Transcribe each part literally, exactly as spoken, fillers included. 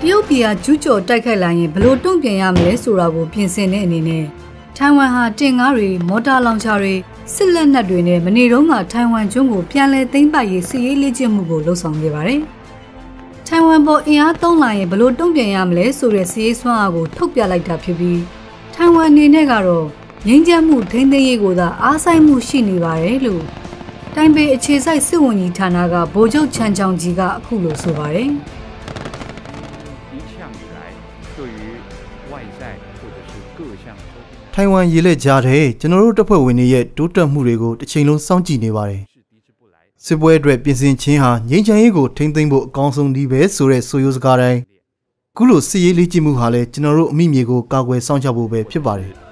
ရုတ်ပြည်ကကျူးကျော်တိုက်ခိုက်လာရင်ဘလို့တုံ့ပြန်ရမလဲဆိုတာကိုပြင်ဆင်တဲ့အနေနဲ့ထိုင်ဝမ်ဟာတင်ကားတွေမော်တာလောင်ချာတွေစစ်လက်နက်တွေနဲ့မနေ့တုန်းကထိုင်ဝမ်ကျွန်းကိုပြန်လည်သိမ်းပိုက်ရေးစစ်ရေးလေ့ကျင့်မှုကိုလှုပ်ဆောင်ခဲ့ပါတယ်။ထိုင်ဝမ်ပေါ်အင်အားသုံးလာရင်ဘလို့တုံ့ပြန်ရမလဲဆိုတဲ့စစ်ရေးစွမ်းအားကိုထုတ်ပြလိုက်တာဖြစ်ပြီးထိုင်ဝမ်အနေနဲ့ကတော့ငြိမ်းချမ်းမှုထိန်းသိမ်းရေးကိုသာအားစိုက်မှုရှိနေပါတယ်လို့တိုင်ပေအခြေစိုက်စစ်ဝန်ကြီးဌာနကဗိုလ်ချုပ်ချန်ချောင်ကြီးကအခုလိုဆိုပါတယ်။ထိုင်ဝမ်ရေလက်ကြားတဲ့ကျွန်တော်တို့တပ်ဖွဲ့ဝင်တွေရဲ့တိုးတက်မှုတွေကိုတစ်ချိန်လုံးစောင့်ကြည့်နေပါတယ်။စစ်ပွဲအတွက်ပြင်ဆင်ခြင်းဟာငြိမ်းချမ်းရေးကိုထိန်းသိမ်းဖို့အကောင်းဆုံးနည်းပဲဆိုတဲ့ဆိုရိုးစကားတိုင်းခုလိုစစ်ရေးလေ့ကျင့်မှုဟာလည်းကျွန်တော်တို့အမိမြေကိုကာကွယ်စောင့်ရှောက်ဖို့ပဲဖြစ်ပါတယ်။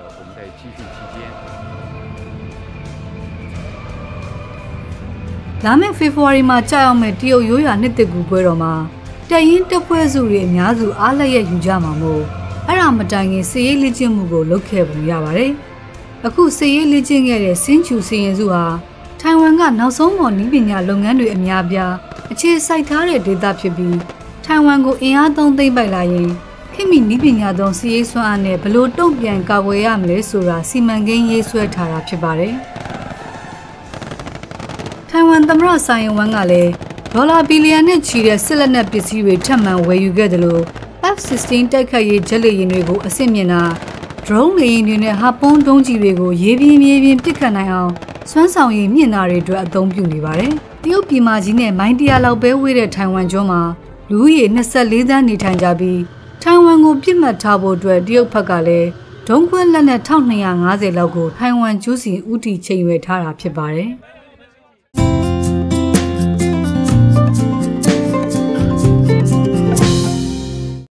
လာမယ့်ဖေဖော်ဝါရီမှာကြာရောက်မဲ့တရုတ်ရိုးရာနှစ်သက်ကူပွဲတော်မှာတပ်ရင်းတပ်ဖွဲ့စုတွေအများစုအားလက်ရယူကြမှာမို့အဲ့ဒါမတိုင်ခင်စစ်ရေးလေ့ကျင့်မှုကိုလုပ်ခဲ့ပုံရပါတယ်။အခုစစ်ရေးလေ့ကျင့်ခဲ့တဲ့စင်းချူစီရင်စုဟာထိုင်ဝမ်ကနောက်ဆုံးပေါ်နည်းပညာလုပ်ငန်းတွေအများပြားအခြေစိုက်ထားတဲ့ဒေသဖြစ်ပြီးထိုင်ဝမ်ကိုအင်အားသုံးသိမ်းပိုက်လာရင်ခေတ်မီနည်းပညာသုံးစစ်ရေးစွမ်းအားနဲ့ဘလို့တုံ့ပြန်ကာကွယ်ရမလဲဆိုတာစီမံကိန်းရေးဆွဲထားတာဖြစ်ပါတယ်။ထိုင်ဝမ်သမ္မတဆိုင်ယန်ဝမ်ကလည်းဒေါ်လာဘီလီယံနဲ့ချီတဲ့စစ်လက်နက်ပစ္စည်းတွေထပ်မံဝယ်ယူခဲ့တယ်လို့ F 16 တိုက်ခိုက်ရေးဂျက်လေယာဉ်တွေကိုအဆင့်မြင့်တာ drone လေယာဉ်တွေနဲ့ဟာပွန်းဒုံးကြီးတွေကိုရေးပြင်းရေးပြင်းပစ်ခတ်နိုင်အောင်စွမ်းဆောင်ရည်မြင့်တာတွေအတွက်အသုံးပြုနေပါတယ်။တရုတ်ပြည်မကြီးနဲ့မိုင်းတရာလောက်ပဲဝေးတဲ့ထိုင်ဝမ်ကျွန်းမှာလူဦးရေနှစ်ဆယ့်လေးသန်းနေထိုင်ကြပြီးထိုင်ဝမ်ကိုပြစ်မှတ်ထားဖို့အတွက်တရုတ်ဘက်ကလည်းဒုံးခွင်းလက်နက်တစ်ထောင်နှစ်ရာငါးဆယ်လောက်ကိုထိုင်ဝမ်ကျွန်းစီဦးတည်ချိန်ရွယ်ထားတာဖြစ်ပါတယ်။